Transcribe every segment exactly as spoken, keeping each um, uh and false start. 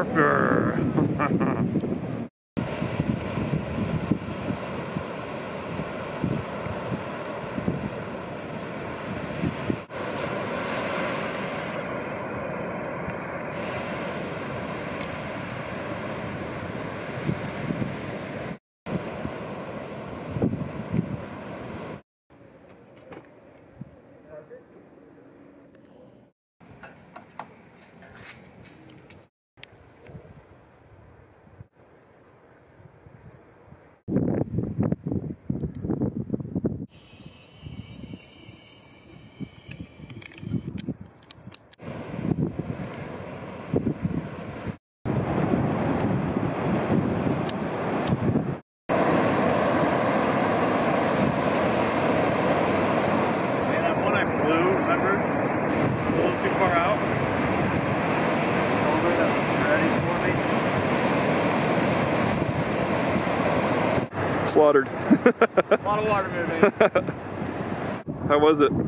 Barker. Slaughtered. A lot of water moving. How was it?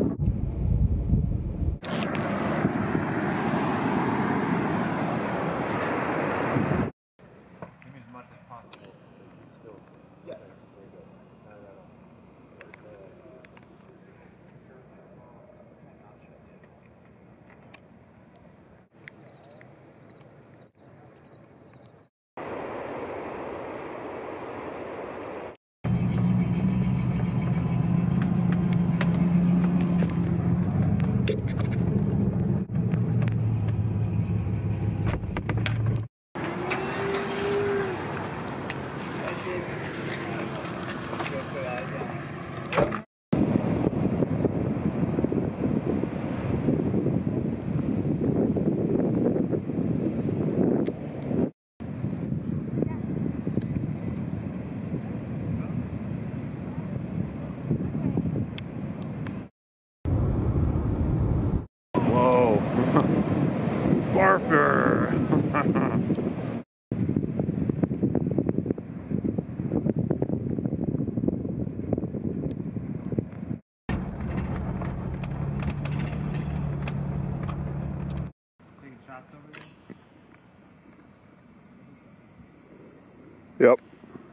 Whoa. Barker. Taking shots over there? Yep.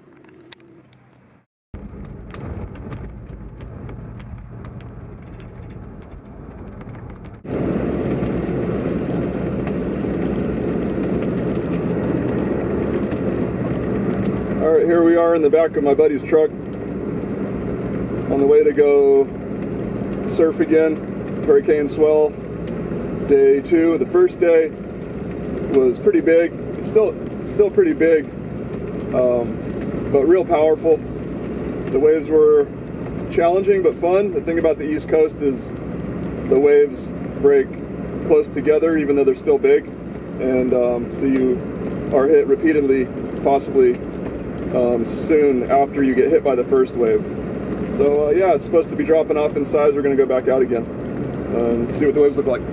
Alright, here we are in the back of my buddy's truck on the way to go surf again. Hurricane swell. Day two. The first day was pretty big. It's still still pretty big, um, but real powerful. The waves were challenging but fun. The thing about the East Coast is the waves break close together even though they're still big, and um, so you are hit repeatedly, possibly Um, soon after you get hit by the first wave. So uh, yeah, it's supposed to be dropping off in size. We're going to go back out again uh, and see what the waves look like.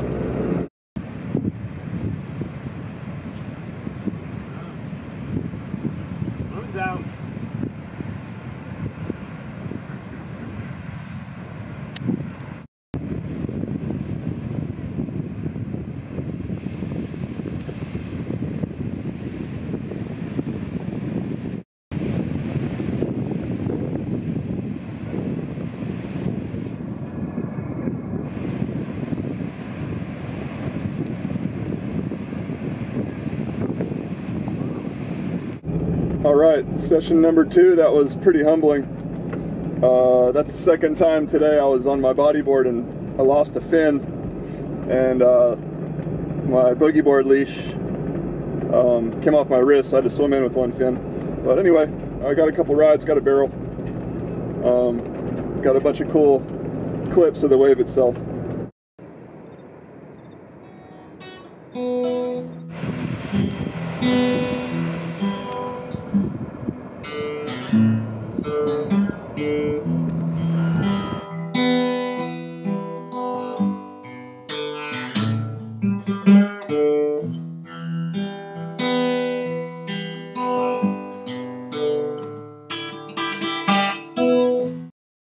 Moon's out. All right, session number two, that was pretty humbling. Uh, that's the second time today I was on my bodyboard and I lost a fin, and uh, my boogie board leash um, came off my wrist, so I had to swim in with one fin. But anyway, I got a couple rides, got a barrel, um, got a bunch of cool clips of the wave itself.